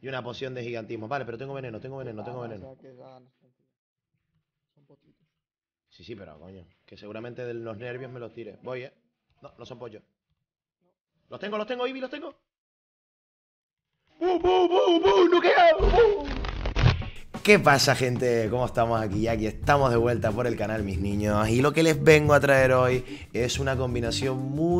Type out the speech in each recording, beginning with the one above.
Y una poción de gigantismo. Vale, pero tengo veneno, tengo veneno, tengo Gana, o veneno. sea que gana, tranquilo. Son poquitos. Sí, sí, pero coño. Que seguramente de los nervios me los tire. Voy, No, no son pollos. Los tengo, Ivy, los tengo. ¡Bu, bu, bu, bu! ¡Nuqueado! ¡Bu! ¿Qué pasa, gente? ¿Cómo estamos aquí? Aquí estamos de vuelta por el canal, mis niños. Y lo que les vengo a traer hoy es una combinación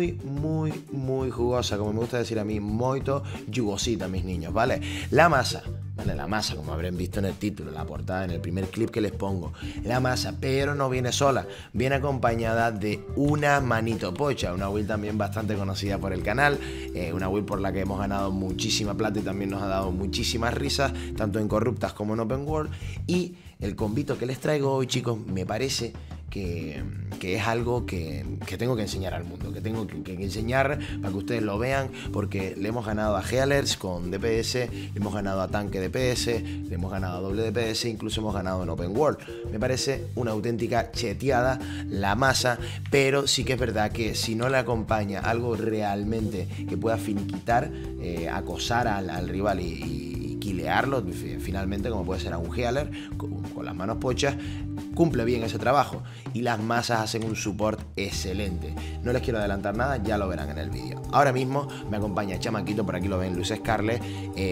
muy jugosa, como me gusta decir a mí, moito jugosita, mis niños, ¿vale? La masa, ¿vale? La masa, como habrán visto en el título, la portada, en el primer clip que les pongo. La masa, pero no viene sola, viene acompañada de una manito pocha, una build también bastante conocida por el canal, una build por la que hemos ganado muchísima plata y también nos ha dado muchísimas risas, tanto en corruptas como en open world. Y el combito que les traigo hoy, chicos, me parece que es algo que tengo que enseñar al mundo, que tengo que enseñar para que ustedes lo vean, porque le hemos ganado a Healers con DPS, le hemos ganado a tanque DPS, le hemos ganado a doble DPS, incluso hemos ganado en Open World. Me parece una auténtica cheteada la masa, pero sí que es verdad que si no le acompaña algo realmente que pueda finiquitar, acosar al rival y quilearlo finalmente, como puede ser a un Healer con las manos pochas, cumple bien ese trabajo y las masas hacen un support excelente. No les quiero adelantar nada, ya lo verán en el vídeo. Ahora mismo me acompaña Chamaquito, por aquí lo ven, Luis Scarlet,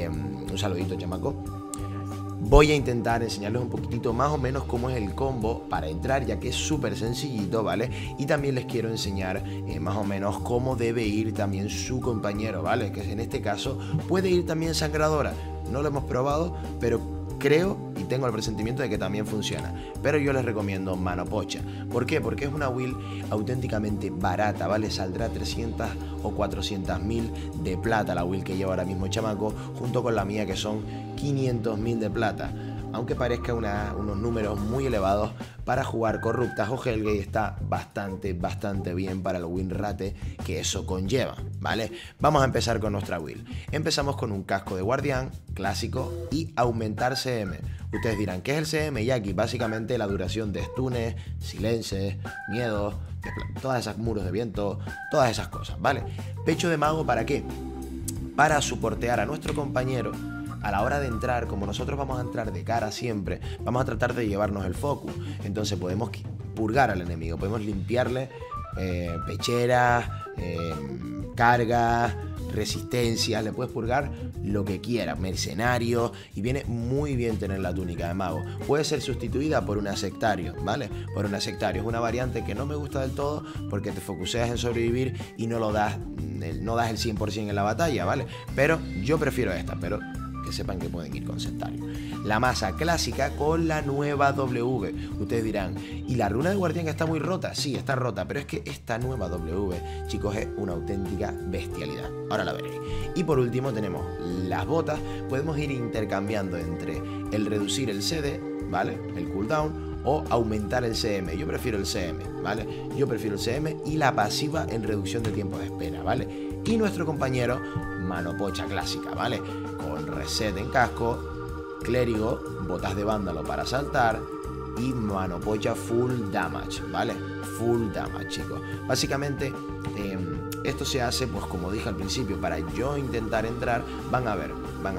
un saludito, chamaco. Voy a intentar enseñarles un poquitito más o menos cómo es el combo para entrar, ya que es súper sencillito, ¿vale? Y también les quiero enseñar más o menos cómo debe ir también su compañero, ¿vale? Que en este caso puede ir también Sangradora. No lo hemos probado, pero creo y tengo el presentimiento de que también funciona. Pero yo les recomiendo Mano Pocha. ¿Por qué? Porque es una build auténticamente barata, ¿vale? Saldrá 300 o 400.000 de plata la build que lleva ahora mismo Chamaco, junto con la mía que son 500.000 de plata. Aunque parezca unos números muy elevados para jugar corruptas o Hellgate, está bastante bien para el win rate que eso conlleva, ¿vale? Vamos a empezar con nuestra build. Empezamos con un casco de guardián clásico y aumentar CM. Ustedes dirán, ¿qué es el CM? Y aquí básicamente la duración de stunes, silencios, miedos, todas esas muros de viento, todas esas cosas, ¿vale? Pecho de mago, ¿para qué? Para soportear a nuestro compañero. A la hora de entrar, como nosotros vamos a entrar de cara siempre, vamos a tratar de llevarnos el focus. Entonces podemos purgar al enemigo, podemos limpiarle pecheras, cargas, resistencias, le puedes purgar lo que quieras, mercenarios, y viene muy bien tener la túnica de mago. Puede ser sustituida por una sectario, ¿vale? Por una sectario, es una variante que no me gusta del todo porque te focuseas en sobrevivir y no das el 100% en la batalla, ¿vale? Pero yo prefiero esta, pero que sepan que pueden ir con sectario. La masa clásica con la nueva W. Ustedes dirán, ¿y la runa de guardián está muy rota? Sí, está rota, pero es que esta nueva W, chicos, es una auténtica bestialidad. Ahora la veréis. Y por último tenemos las botas. Podemos ir intercambiando entre el reducir el CD, ¿vale? El cooldown, o aumentar el CM. Yo prefiero el CM, ¿vale? Yo prefiero el CM y la pasiva en reducción de tiempo de espera, ¿vale? Y nuestro compañero, mano pocha clásica, ¿vale? Con reset en casco, clérigo, botas de vándalo para saltar y mano pocha full damage, ¿vale? Full damage, chicos. Básicamente, esto se hace, pues como dije al principio, para yo intentar entrar. Van a ver.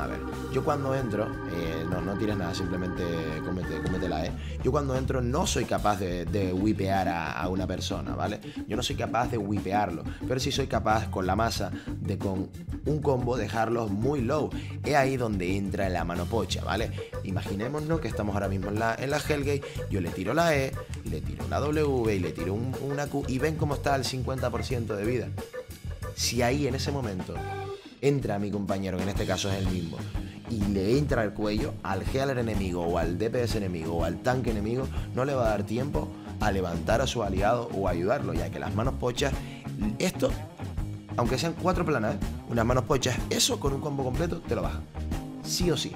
Yo cuando entro, no tires nada, simplemente cómetela, Yo cuando entro no soy capaz de wipear a una persona, ¿vale? Yo no soy capaz de wipearlo, pero sí soy capaz con la masa de con un combo dejarlos muy low. Es ahí donde entra la mano pocha, ¿vale? Imaginémonos que estamos ahora mismo en la Hellgate, yo le tiro la E, le tiro una W y le tiro una Q y ven cómo está el 50% de vida. Si ahí en ese momento entra mi compañero, que en este caso es el mismo, y le entra al cuello al healer enemigo o al DPS enemigo o al tanque enemigo, no le va a dar tiempo a levantar a su aliado o a ayudarlo, ya que las manos pochas, esto, aunque sean 4 planas, unas manos pochas, eso con un combo completo te lo baja, sí o sí.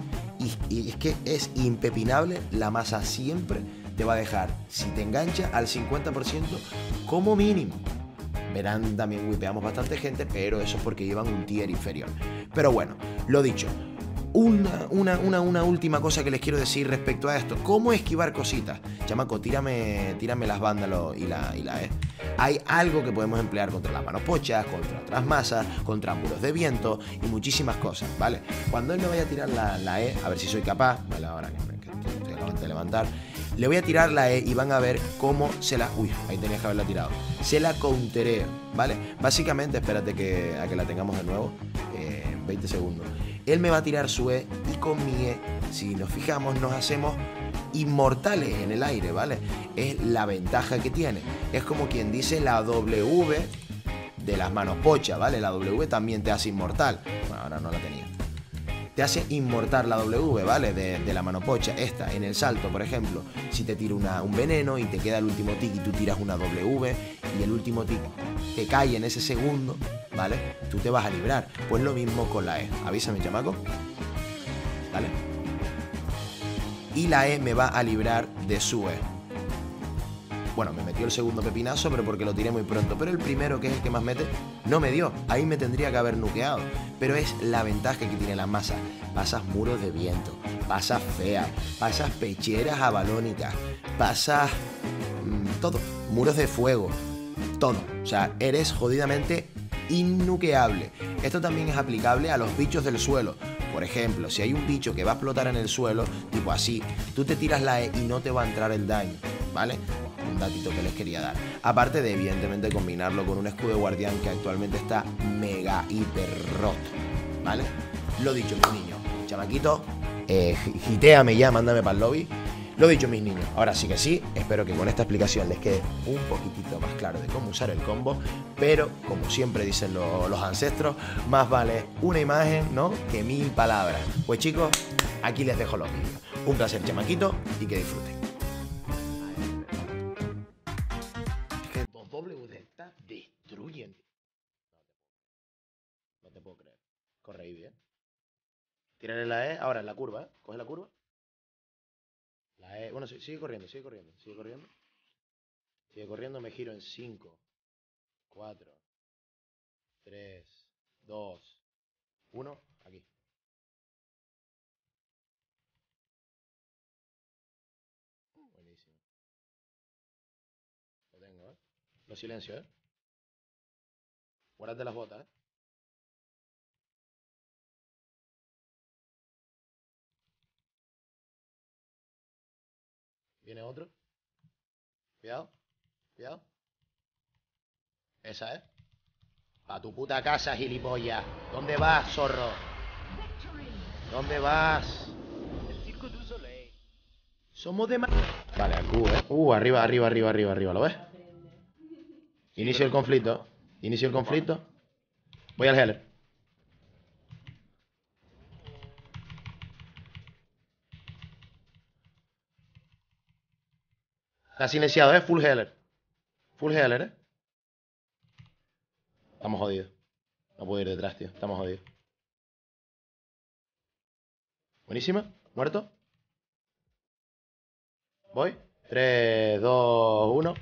Y es que es impepinable, la masa siempre te va a dejar, si te engancha, al 50% como mínimo. Verán, también wipeamos bastante gente, pero eso es porque llevan un tier inferior. Pero bueno, lo dicho, una última cosa que les quiero decir respecto a esto. ¿Cómo esquivar cositas? chamaco, tírame las bandas y la E. Hay algo que podemos emplear contra las manos pochas, contra otras masas, contra muros de viento y muchísimas cosas, ¿vale? Cuando él me vaya a tirar la E, a ver si soy capaz, vale, ahora que estoy de levantar, le voy a tirar la E y van a ver cómo se la... Uy, ahí tenías que haberla tirado. Se la countereo, ¿vale? Básicamente, espérate a que la tengamos de nuevo, 20 segundos. Él me va a tirar su E y con mi E, si nos fijamos, nos hacemos inmortales en el aire, ¿vale? Es la ventaja que tiene. Es como quien dice la W de las manos pocha, ¿vale? La W también te hace inmortal. Bueno, ahora no la tenía. Te hace inmortal la W, ¿vale? De la mano pocha. Esta, en el salto, por ejemplo, si te tira un veneno y te queda el último tic y tú tiras una W y el último tic te cae en ese segundo, ¿vale? Tú te vas a librar. Pues lo mismo con la E. Avísame, chamaco. ¿Vale? Y la E me va a librar de su E. Bueno, me metió el segundo pepinazo, pero porque lo tiré muy pronto. Pero el primero, que es el que más mete, no me dio. Ahí me tendría que haber nukeado. Pero es la ventaja que tiene la masa. Pasas muros de viento, pasas feas, pasas pecheras abalónicas, pasas todo. Muros de fuego, todo. O sea, eres jodidamente innukeable. Esto también es aplicable a los bichos del suelo. Por ejemplo, si hay un bicho que va a explotar en el suelo, tipo así, tú te tiras la E y no te va a entrar el daño, ¿vale? Un datito que les quería dar. Aparte de, evidentemente, combinarlo con un escudo de guardián que actualmente está mega hiper roto, ¿vale? Lo dicho, mis niños. Chamaquito, gitéame ya, mándame para el lobby. Lo dicho, mis niños. Ahora sí que sí, espero que con esta explicación les quede un poquitito más claro de cómo usar el combo. Pero, como siempre dicen los ancestros, más vale una imagen, ¿no?, que 1000 palabras. Pues chicos, aquí les dejo los vídeos. Un placer, chamaquito, y que disfruten. Es que los W estas destruyen. No te puedo creer. Corre ahí, bien. Tírale la E, ahora en la curva, ¿eh? Coge la curva. La E, bueno, sigue corriendo, sigue corriendo, sigue corriendo. Sigue corriendo, me giro en 5, 4, 3, 2, 1, aquí. Buenísimo. Lo tengo, ¿eh? Lo silencio, ¿eh? Guárdate las botas, ¿eh? Viene otro. Cuidado, cuidado. Esa, ¿eh? Pa' tu puta casa, gilipollas. ¿Dónde vas, zorro? ¿Dónde vas? Somos de... Vale, al Q, ¿eh? Arriba, arriba, arriba, arriba, arriba. ¿Lo ves? Inicio el conflicto. Inicio el conflicto. Voy al Heller. Está silenciado, ¿eh? Full Heller. Full Heller, ¿eh? Estamos jodidos. No puedo ir detrás, tío. Estamos jodidos. Buenísima. Muerto. Voy. 3, 2, 1.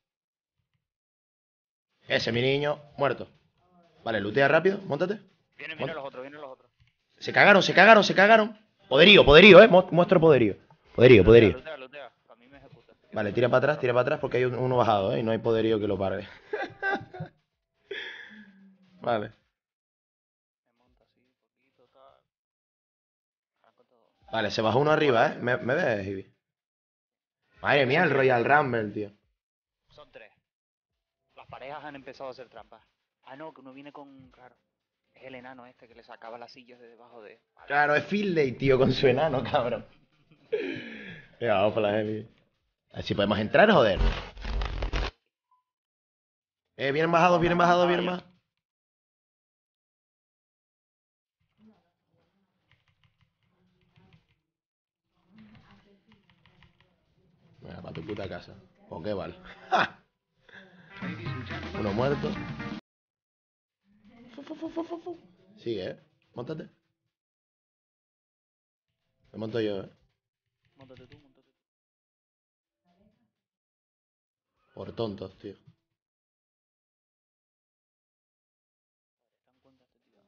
Ese, mi niño. Muerto. Vale, lootea rápido. Móntate. Vienen los otros, vienen los otros. Se cagaron, se cagaron, se cagaron. Poderío, poderío, muestro poderío. Poderío, poderío. Lootea. A mí me ejecuta. Vale, tira para atrás porque hay uno bajado, y no hay poderío que lo pare. Vale. Me monta así, poquito, tal. Arranco todo. Vale, se bajó uno arriba, ¿eh? ¿Me ves, Ivy? Madre mía, el Royal Rumble, tío. Son 3. Las parejas han empezado a hacer trampas. Ah, no, que uno viene con... Claro. Es el enano este que le sacaba las sillas de debajo de... Vale. Claro, es Finlay, tío, con su enano, cabrón. Venga, vamos por la Heavy. A ver si podemos entrar, joder. Vienen bajados, vienen bajados, vienen bajados. Venga, para tu puta casa. ¿O qué vale? ¡Ja! Uno muerto. Sigue, ¿eh? Móntate. Me monto yo, ¿eh? Móntate tú, móntate tú. Por tontos, tío. Están cuenta este tío.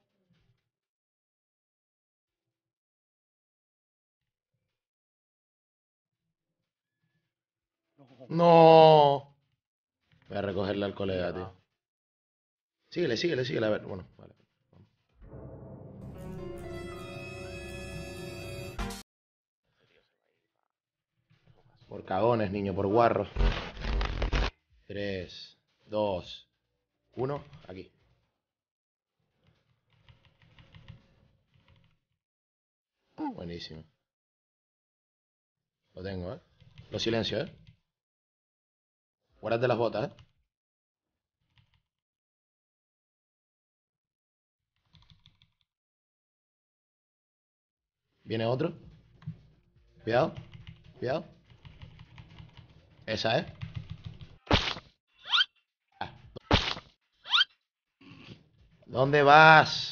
No. Voy a recogerle al colega, tío. Síguele, síguele, síguele. A ver, bueno, vale. Por cagones, niño, por guarros. 3, 2, 1, aquí. Buenísimo. Lo tengo, ¿eh? Lo silencio, ¿eh? Guárdate las botas, ¿eh? Viene otro. Cuidado. Cuidado. Esa, ¿eh? Ah. ¿Dónde vas?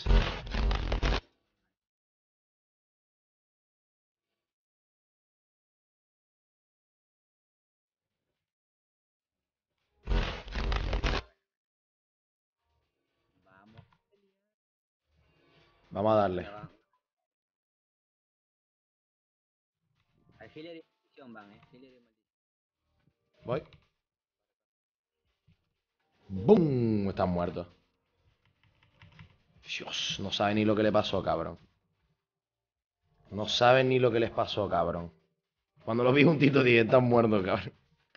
Vamos. Vamos a darle. Ya va. Al healer y maldición van, healer y maldición. Voy. ¡Bum! Están muertos. Dios, no saben ni lo que le pasó, cabrón. No saben ni lo que les pasó, cabrón. Cuando los vi juntito dije, están muertos, cabrón.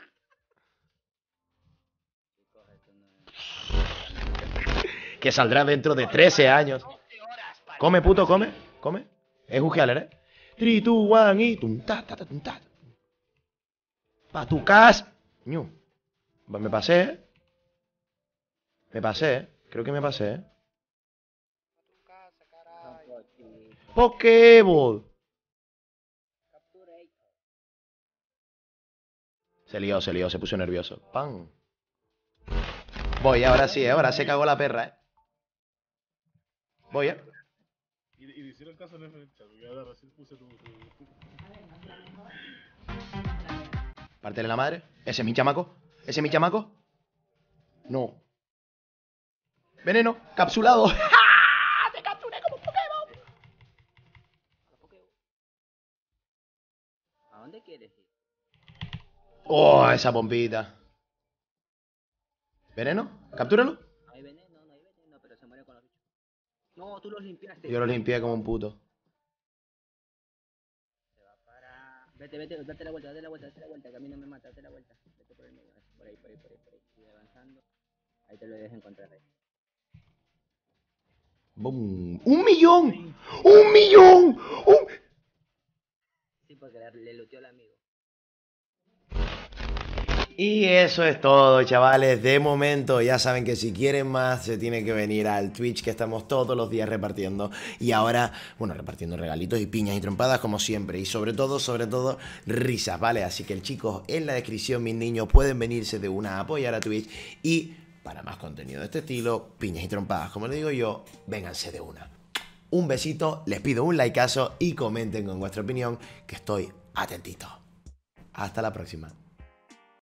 Chicos, esto no es. Que saldrá dentro de 13 años. Come, puto, come. Come. Es un healer, ¿eh? 3, 2, 1 y... tum, ta, ta, ta, tum, ta. Pa' tu casa. Ñu. Me pasé, ¿eh? Me pasé, ¿eh? Creo que me pasé, ¿eh? No, pochi. Pokéball. Capture. Se lió, se puso nervioso. ¡Pam! Voy, ahora sí, ahora se cagó la perra, ¿eh? Voy, ¿eh? Y le hicieron caso en el chat, porque ahora recién puse tu... Pártele la madre. ¿Ese es mi chamaco? ¿Ese es mi chamaco? No. Veneno, capsulado. ¡Ja! ¡Te capturé como un Pokémon! ¿A dónde quieres ir? ¡Oh, esa pompita! ¿Veneno? ¿Captúralo? No hay veneno, pero se muere con los bichos. No, tú los limpiaste. Yo lo limpié como un puto. Se va para... Vete, date la vuelta, que a mí no me mata, date la vuelta. Vete por el medio, por ahí. Sigue avanzando. Ahí te lo debes encontrar ahí. ¡Bum! ¡Un millón! ¡Un millón! Sí, porque le looteó al amigo. Y eso es todo, chavales. De momento ya saben que si quieren más se tiene que venir al Twitch, que estamos todos los días repartiendo. Y ahora, bueno, repartiendo regalitos y piñas y trompadas como siempre. Y sobre todo, risas, ¿vale? Así que chicos, en la descripción, mis niños, pueden venirse de una a apoyar a Twitch. Y para más contenido de este estilo, piñas y trompadas, como le digo yo, vénganse de una. Un besito, les pido un likeazo y comenten con vuestra opinión, que estoy atentito. Hasta la próxima.